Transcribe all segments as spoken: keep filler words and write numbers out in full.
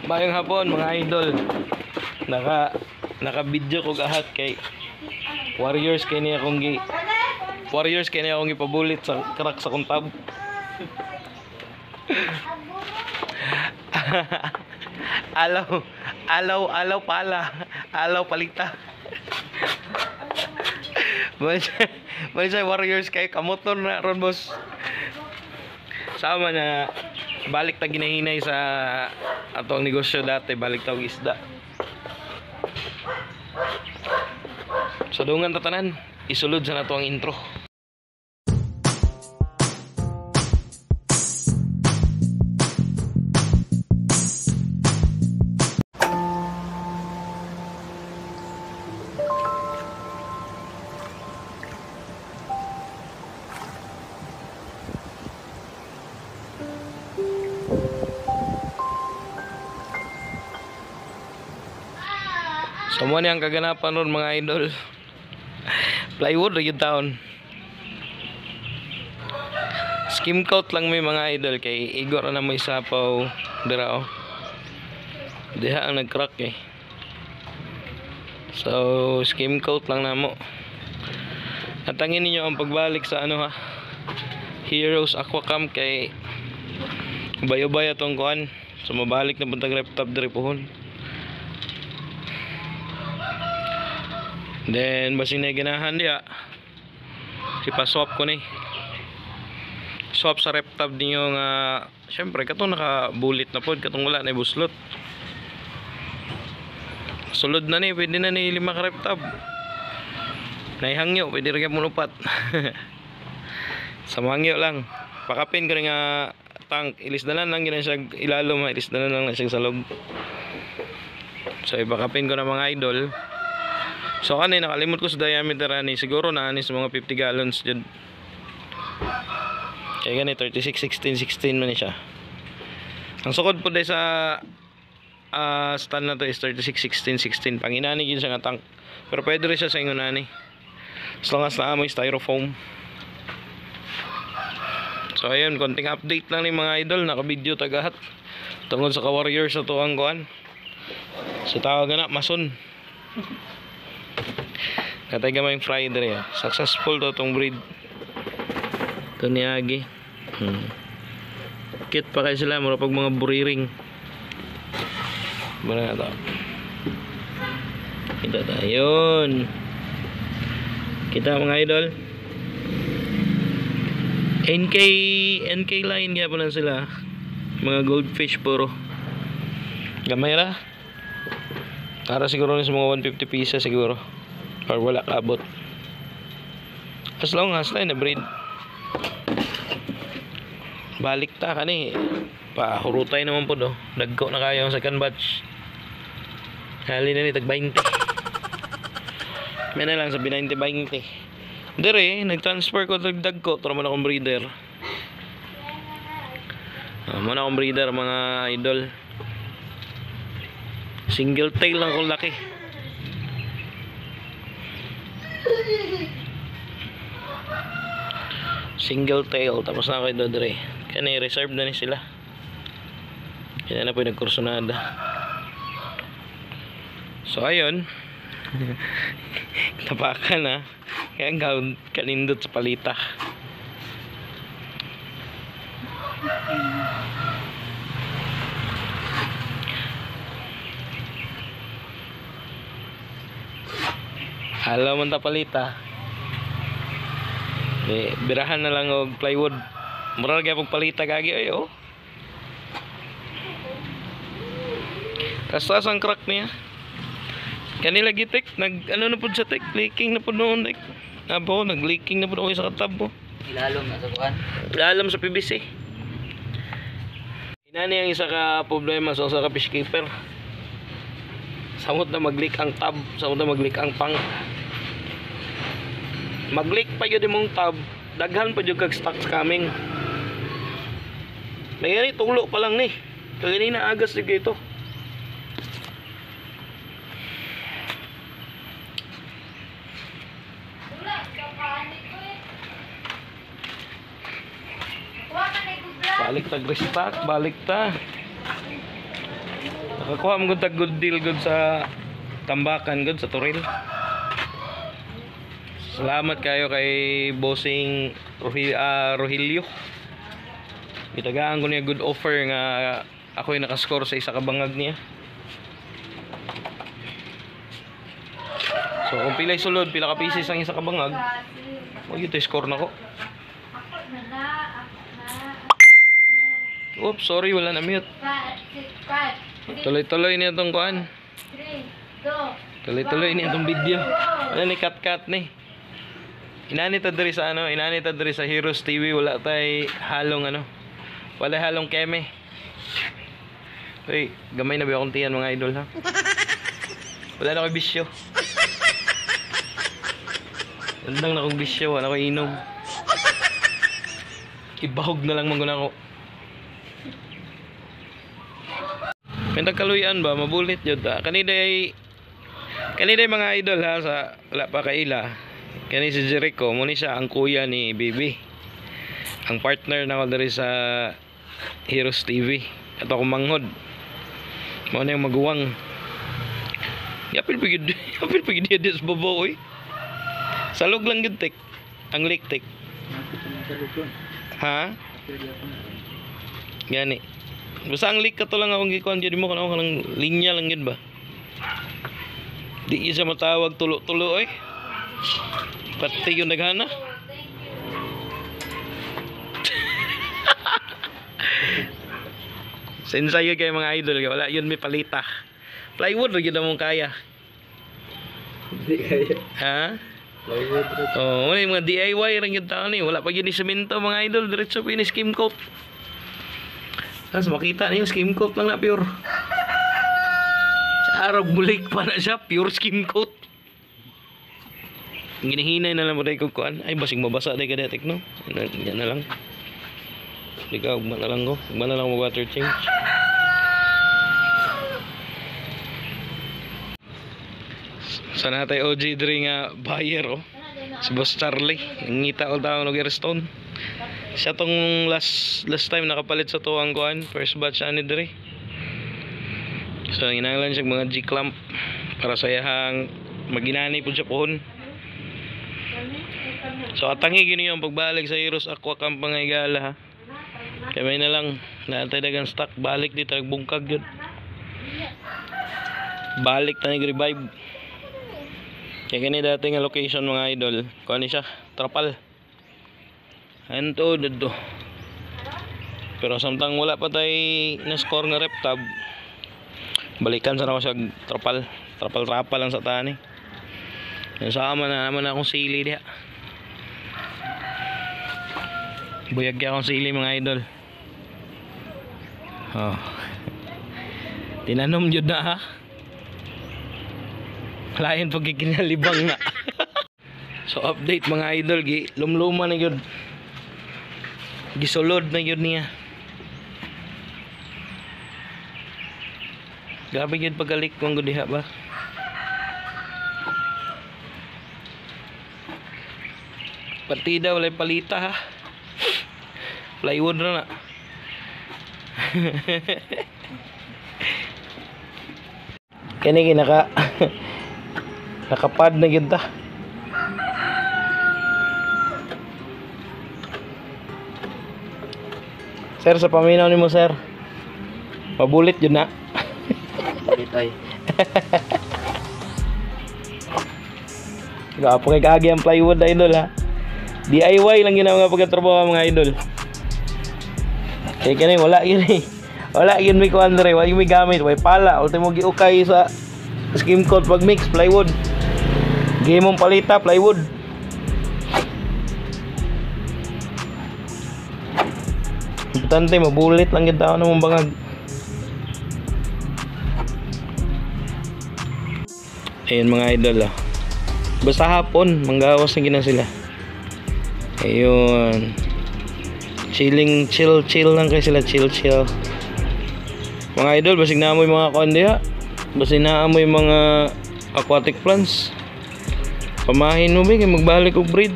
Mayong hapon mga idol. Naka naka video ko gahat kay Warriors kay niya akong gi Warriors kay niya akong ipabulit sa crack sa kuntab. alaw, alaw, alaw pala. Alaw palita. May sa Warriors kay kamotor na ron boss. Sama na balik ta ginahinay sa atong negosyo dati, balik ta og isda. Sa dungan tatanan, isulod sa nato ang intro. So mo ni ang kaganapan ron mga idol. Plywood ra gyud taon. Skim coat lang may mga idol kay igor na mo isapaw dira oh. Diha ang nag-crack eh. So skim coat lang namo. Natangin ninyo ang pagbalik sa ano ha. Heroes Aquacamp kay bayo-bayo tong kuan. So mabalik na puntang reptop diri pohon. Then basing na ginahan dia ipaswap ko ni swap sa reptab ninyo nga syempre katong nakabulit na pod katong wala na buslot sulod na ni pwede na ni lima ka reptab naihangyo pwede rin mo lupat sa mahangyo lang pakapin ko rin nga tank ilisdanan lang yun siya ilalom ilisdanan lang na siya sa log so ipakapin ko na mga idol. So kanina nakalimot ko sa diameter ani siguro na ani sa mga fifty gallons jud. Kaya gani thirty-six sixteen sixteen man siya. Ang sukod po dai sa uh, stand na to is thirty-six sixteen sixteen. Panginani gyud siya nga tank. Pero pwede rin siya sa ingunani. As long as na amoy styrofoam. So ayun, konting update lang ni mga idol, naka-video tagahat. Tungod sa ka-warriors sa tuang kuan. So tawag na mason. Katay gamay fry dere. Successful to tong breed. To ni Agi. Hmm. Kit pa kay sila mura pag mga buriring. Bara na to. Kita tayon. Kita mga idol. N K N K line nga pa lang sila. Mga goldfish puro. Gamay ra. Para siguro ni sa mga one fifty pieces siguro. Or wala kabot. As long as na breed. Balik ta kani. Pahurutay naman po do. Dagko na kayo ang second batch. Hali na ni tag twenty. May na lang sabi ninety twenty. Dire, nag-transfer ko tag dagko. Tara mo na akong breeder. Ah, mo na akong breeder mga idol. Single tail lang kung laki. Single tail tapos na ako ito dire. Kaya reserve na ni sila. Kaya na po yung nagkursunada. So ayun. Tapakan na. Kaya ang kanindot sa palita. Halaw man ta palita. Eh, birahan na lang og plywood. Mura gyud pag palita kagi oy oh. Kasas ang crack niya. Kanila gitik nag ano na pud sa tek, leaking na pud noon tek. Abo nag-leaking na pud ako sa katab mo. Ilalom na sa bukan. Ilalom sa P V C. Inani ang isa ka problema sa usa ka fish keeper. Samot na mag-leak ang tab, samot na mag-leak ang pang. Mag-leak pa yun mong tab, daghan pa yun kag stocks coming. May gani tulo pa lang ni. Kagani na agas din ito. Balik ta restock, balik ta. Nakakuha mo gud good deal gud sa tambakan gud sa Toril. Salamat kayo kay bossing Rohil, uh, Rogelio. Itagaan ko niya good offer nga ako yung nakascore sa isa ka bangag niya. So kung pilay sulod, pila ka pieces ang isa ka bangag, wag ito score na ko. Oops, sorry, wala na mute. Tuloy-tuloy niya itong kuan. Tuloy-tuloy niya itong video. Ano ni cut-cut ni. Inanita diri sa ano, inanita diri sa Heroes T V, wala tay halong ano. Wala halong keme. Uy, gamay na ba akong tiyan mga idol ha? Wala na akong bisyo. Landang na akong bisyo, wala akong inom. Ibahog na lang manguna ko. May nagkaluyan ba? Mabulit yun ta. Kaniday, kaniday mga idol ha, sa wala pa kaila. Kani si Jericho, muna siya ang kuya ni Bibi. Ang partner na ko dari sa Heroes T V. Ito akong manghod. Muna yung maguwang. Yapil pagid, yapil pagid dia sa babaw eh. Salog lang yun tek. Ang lik tek. Ha? Gani. Basta ang lik ka to lang akong gikuan dyan mo. Kano ka lang linya lang yun ba? Di isa matawag tulo-tulo eh. Pati yung naghana. Sensayo kayo mga idol. Wala yun may palita. Plywood rin yun mong kaya. Hindi kaya. Ha? Plywood rin. Oh, wala yung mga D I Y rin yun taon eh. Wala pa yun yung semento mga idol. Diretso pa yun yung skim coat. Tapos makita na yung skim coat lang na pure. Sa araw bulik pa na siya. Pure skim coat. Ginihinay na lang mo dahil kukuan. Ay basing mabasa dahil ka detek no. Yan na lang. Hindi ka, ugma na lang ko. Ugma na lang mo water change. Sana tayo O G diri nga buyer oh. Si Boss Charlie. Ngita all tao ng Airstone. Siya tong last last time nakapalit sa tuwang kuan. First batch ani diri. So ginahanglan siya mga G-clamp para sayahang maginani pud siya pohon. So atangi gini yung pagbalik sa Heroes Aqua Camp mga igala ha. Kaya may na lang naantay dagang stock balik dito nagbungkag yun. Balik tanig revive. Kaya gani dati nga location mga idol. Kuha ni siya, trapal. Anto dito. Pero samtang wala pa tayo na-score nga rep tab. Balikan sana ko siya trapal. Trapal-trapal lang sa tani. Yan sa ama na naman akong sili diha. Buyag akong sili mga idol. Oh. Tinanom jud na ha. Lain pag kinalibang na. So update mga idol gi lumluma na gyud. Gisulod na gyud niya. Grabe gyud pagalik kung diha ba. Partida walay palita ha. Plywood na na. Kani ginaka nakapad na gyud ta. Sir sa paminaw nimo sir. Mabulit jud na. Bulit ay. Gapo kay kaagi ang plywood idol ha. D I Y lang ginawa nga pagkatrabaho mga idol. Kaya kani wala yun eh. Wala yun may kuhan rin. Wala yung may gamit. May pala. Ultimo giukay sa skim coat pag mix plywood. Game mong palita plywood. Importante mabulit lang yung tao na mong bangag. Ayun mga idol ah. Basta hapon manggawas na gina sila. Ayun. Chilling, chill, chill lang kayo sila, chill, chill. Mga idol, basig na mo yung mga kondiha. Basig na mo yung mga aquatic plants. Pamahin mo ba, magbalik og breed.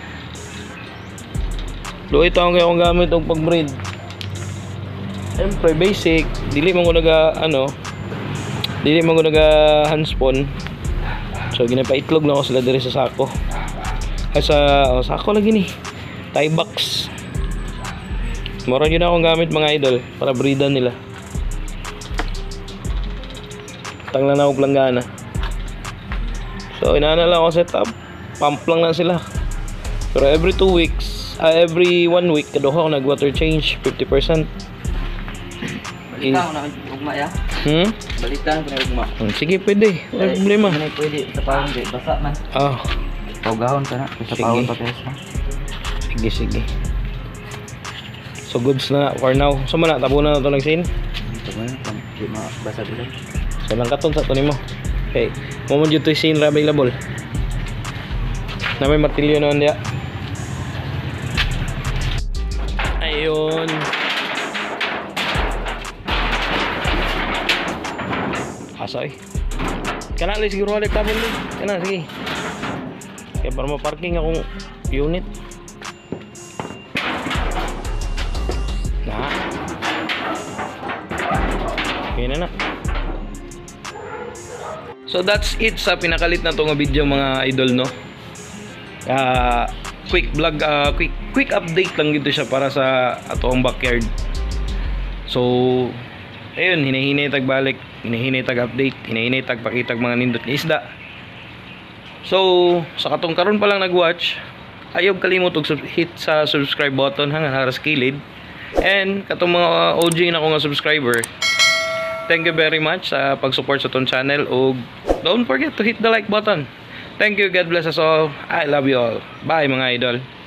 Doon ito ang kaya kong gamit og pag-breed. Siyempre, basic. Dili mo ko naga, ano, Dili man ko naga handspon. So ginapaitlog na ako sila diri sa sako. Ay sa oh, sako lagi ni. Tie box. Mura yun akong gamit mga idol para breedan nila. Tang lang ako planggana. So inaana lang ako setup. Pump lang lang sila. Pero every two weeks, uh, every one week kaduha ako nag water change fifty percent. Balita ko na ugma ya. Hmm? Balita ko na ugma. Hmm, sige pwede. Wala problema. Hindi pwede sa pawon di basa man. Ah, Pawgahon ka na sa Sige. pawon pa pesa. sige sige. So goods na for now. So man tabunan na to nagsin. Ito man pang di mabasa dito. So lang katon sa to nimo. Okay. Mo mo jud to sin available. Na may martilyo noon dia. Ayun. Asay. Kana li siguro ulit tabon ni. Kana sige. Kaya para ma-parking akong unit. Na. Okay na na. So that's it sa pinakalit na to nga video mga idol no. Uh, quick vlog, uh, quick quick update lang dito siya para sa atong backyard. So ayun, hinahinay tag balik, hinahinay tag update, hinahinay tag pakitag mga nindot nga isda. So sa katong karon pa lang nag-watch, ayaw kalimot og sub- hit sa subscribe button hang haras kilid. And katong mga O G na ko nga subscriber, thank you very much sa pag-support sa tong channel ug don't forget to hit the like button. Thank you, God bless us all. I love you all. Bye mga idol.